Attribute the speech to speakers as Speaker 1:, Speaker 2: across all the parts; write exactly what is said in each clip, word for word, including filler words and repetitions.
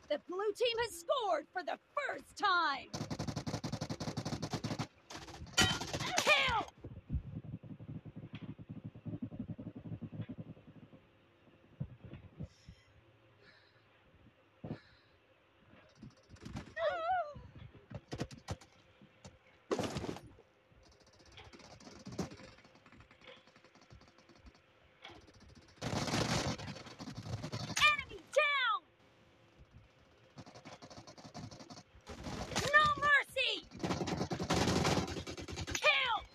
Speaker 1: The blue team has scored for the first time! Kill! Enemy down! No mercy! Killed!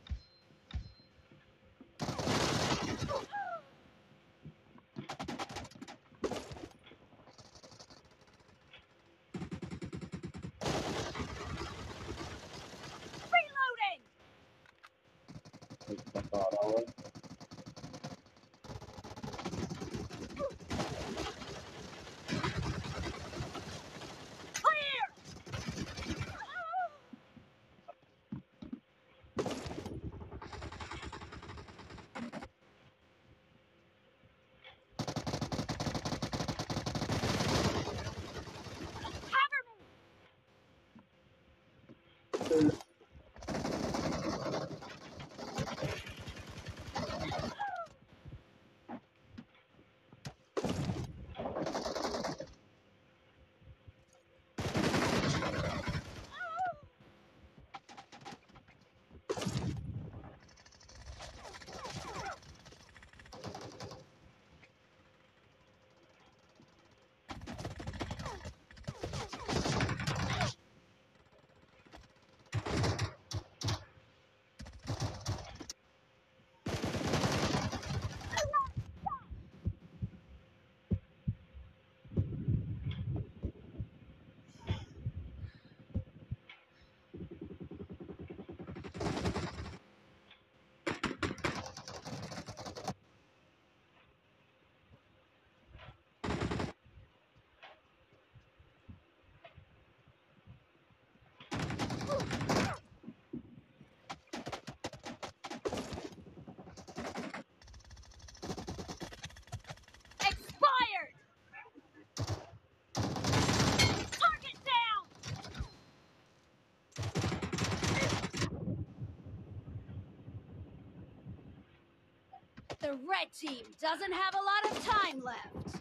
Speaker 1: Reloading! Clear! Cover me! Expired! Target down! The red team doesn't have a lot of time left.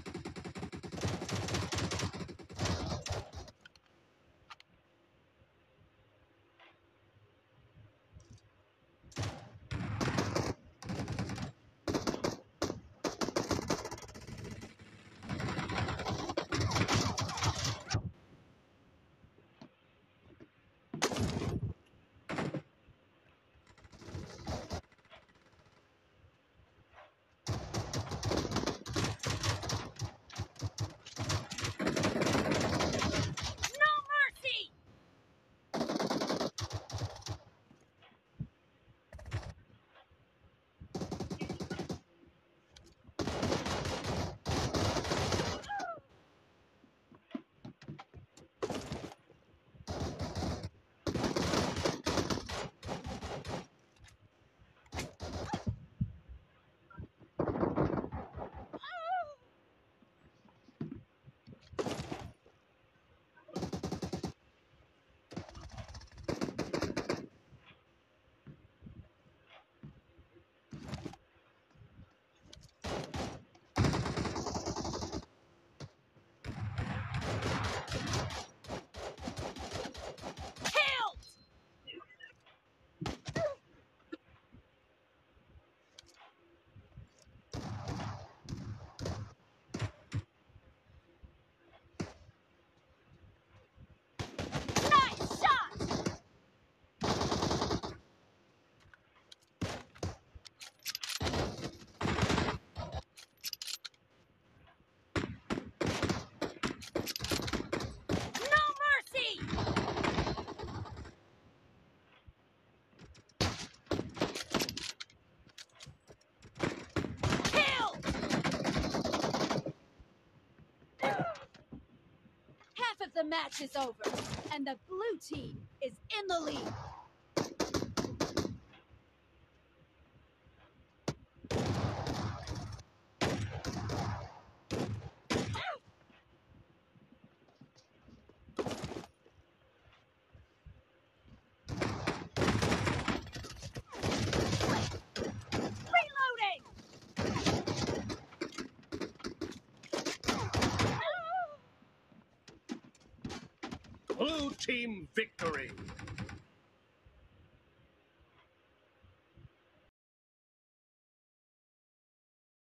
Speaker 1: No mercy! Killed! Nice shot! No mercy! Killed! Half of the match is over, and the blue team is in the lead.
Speaker 2: team victory.